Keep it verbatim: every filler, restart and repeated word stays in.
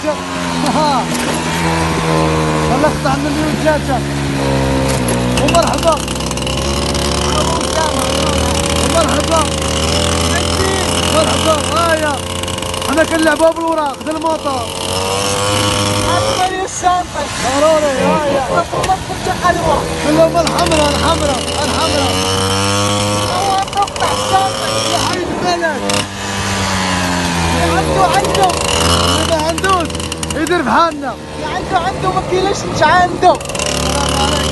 وجهك. خليك تطلع من وجهك. ومرحبا ومرحبا مرحبا. هايا حنا كنلعبوها بالوراق خذ الموطور. عطيني الشنطة ضروري. هايا كلهم الحمراء الحمراء الحمراء. هو تقطع الشنطة يا حبيب بالك. اللي عنده عنده اللي ما عندوش يدير بحالنا. اللي عنده عنده ما كيلاش مش عنده. السلام عليكم.